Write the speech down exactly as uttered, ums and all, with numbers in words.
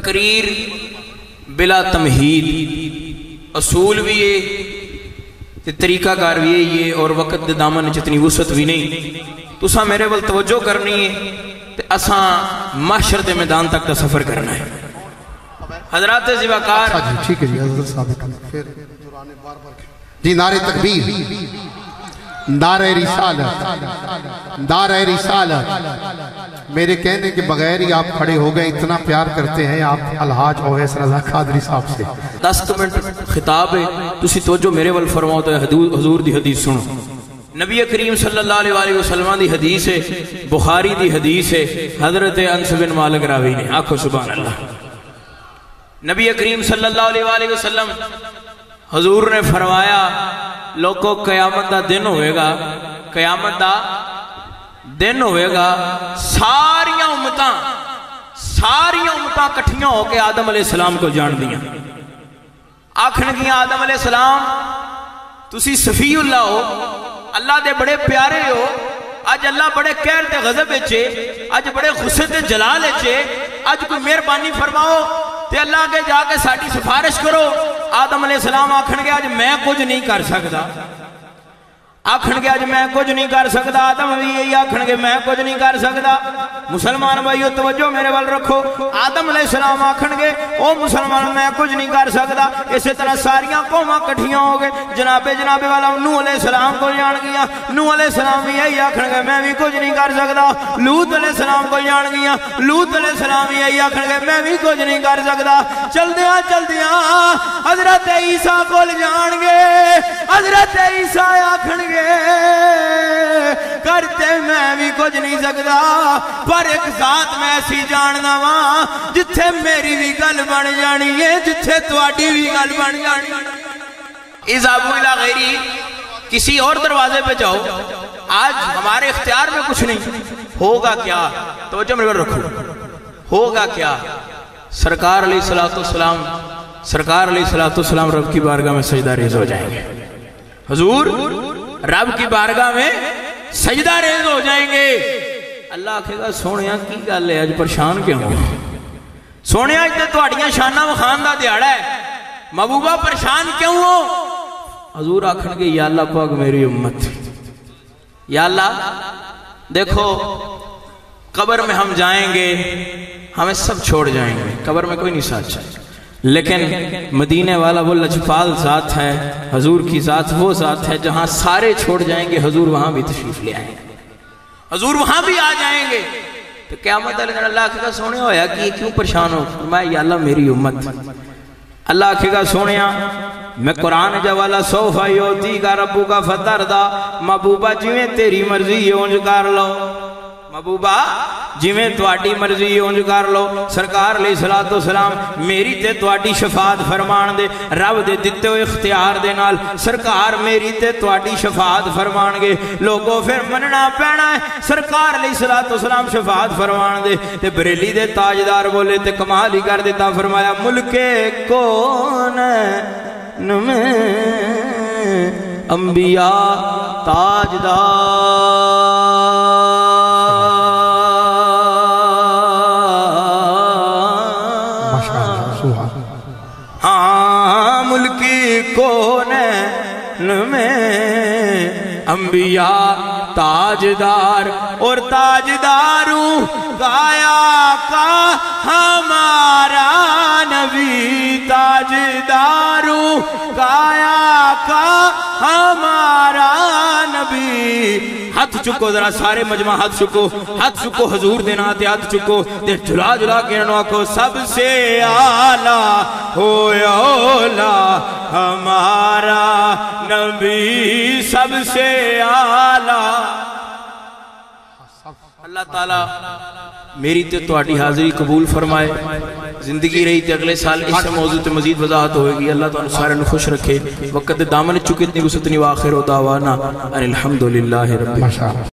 تقریر بلا تمہید، اصول بھی ہے تے طریقہ کار بھی ہے یہ، اور وقت دے دامن جتنی وسعت بھی نہیں. تساں میرے ول توجہ کرنی ہے تے اساں محشر دے میدان تک کا سفر کرنا ہے. حضرات زیباکار ٹھیک ہے جی حضرت صاحب پھر جی نعرہ تکبیر، نعرہ رسالت، نعرہ رسالت. میرے کہنے کے بغیر ہی آپ کھڑے ہو گئے، اتنا پیار کرتے ہیں آپ الحاج اویس رضا قادری صاحب سے. دس منٹ خطاب ہے، تسی توجہ میرے ول فرماؤ تو حضور دی حدیث سنو. نبی کریم صلی اللہ علیہ وآلہ وسلم دی حدیث ہے، بخاری دی حدیث ہے، حضرت انس بن مالک راوی نے. آنکھو سبحان اللہ. نبی کریم صلی اللہ علیہ وآلہ وسلم حضور نے فرمایا لوگوں قیامت دا دن ہوئے گا، قیامت دا دن ہوئے گا، ساریاں امتاں ساریاں امتاں کٹھیاں ہو کے آدم علیہ السلام کو جان دیا. آکھن گیا آدم علیہ السلام تسی صفی اللہ ہو، اللہ دے بڑے پیارے ہو، آج اللہ بڑے قہر تے غضب اچھے، آج بڑے غصے تے جلال اچھے، آج کوئی مہربانی فرماؤ تے اللہ کے جا کے ساڑھی سفارش کرو. آدم علیہ السلام آکھن گیا آج میں کچھ نہیں کر سکتا، آکھن گیا آج میں کچھ نہیں کر سکتا. آدم بھی یہی آکھن گے میں کچھ نہیں کر سکتا. مسلمان بھائیو توجہ میرے وال رکھو. آدم علیہ السلام آکھن گے او مسلمان میں کچھ نہیں کر سکتا. اسی طرح ساریاں قوماں کٹھیاں ہو گئے، جناب جناب والا نوح علیہ السلام کو جان گیا. نوح علیہ السلام بھی یہی آکھن گے میں بھی کچھ نہیں کر سکتا. لوط علیہ السلام کو جان گیا، لوط علیہ السلام بھی یہی آکھن گے میں بھی کچھ نہیں کر سکتا. چل دیاں چل دیاں حضرت عیسیٰ کو جان گے. حضرت عیسیٰ آکھن گے کرتے میں بھی کچھ نہیں سکتا، پر ایک ذات میں ایسی جاننا وہاں جتھے میری بھی گل بن جانی ہے، جتھے تواڈی بھی گل بن جانی ہے. اذهبوا الى غیری، کسی اور دروازے پہ جاؤ. آج ہمارے اختیار میں کچھ نہیں. ہوگا کیا؟ توجہ میرے پر رکھو. ہوگا کیا؟ سرکار علیہ السلام سرکار علیہ السلام رب کی بارگاہ میں سجدہ ریز ہو جائیں گے. حضور رب کی بارگاہ میں سجدہ ریز ہو جائیں گے. اللہ کہے گا سونیاں کی گل ہے، آج پریشان کیوں ہو؟ سونیاں آج تو اڑیاں شانہ و خان دا دیاڑا ہے، محبوبہ پریشان کیوں ہو؟ حضور آکھن گے یا اللہ پاک میری امت، یا اللہ دیکھو قبر میں ہم جائیں گے، ہمیں سب چھوڑ جائیں گے، قبر میں کوئی نہیں ساتھ جائے، لیکن مدینے والا وہ لجپال ذات ہے، حضور کی ذات وہ ذات ہے جہاں سارے چھوڑ جائیں گے، حضور وہاں بھی تشریف لے آئیں گے، حضور وہاں بھی آ جائیں گے. تو قیامت علیہ اللہ کہے گا سونے ہویا کہ یہ کیوں پریشان ہو؟ فرمایا یا اللہ میری امت. اللہ کہے گا سونیا میں قرآن جوالا سوفا یوتی کا ربو کا فتر دا، محبوبہ جویں تیری مرضی اونج کر لو، محبوبہ جویں تواڈی مرضی اونج کر لو. سرکار علیہ السلام میری تے تواڈی شفاعت فرمان دے، رب دے دتے ہوئے اختیار دے نال سرکار میری تے تواڈی شفاعت فرمان گے. لوگوں پھر مننا پینا ہے. سرکار علیہ السلام شفاعت فرمان دے تے بریلی دے تاجدار بولے تے کمال ہی کر دیتا. فرمایا ملک کون میں انبیاء تاجدار، ہاں ملکی کونین میں انبیاء تاجدار، اور تاجداروں گایا کا ہمارا نبی، تاجداروں گایا کا ہمارا نبی. ہاتھ چکو ذرا سارے مجمع ہاتھ چکو، ہاتھ چکو حضور دے ناتے ہاتھ چکو تے جھلا جھلا کے انہوں کو سب سے آلہ ہو اولا ہمارا نبی، سب سے آلہ. اللہ تعالیٰ میری تے تواڈی حاضری قبول فرمائے. زندگی رہی تے اگلے سال اس موضوع تے مزید وضاحت ہوئے گی. اللہ تعالیٰ سارے خوش رکھے. وقت دامن چکے اتنی وسعت نہیں. وآخر دعوانا ان الحمدللہ رب العالمین.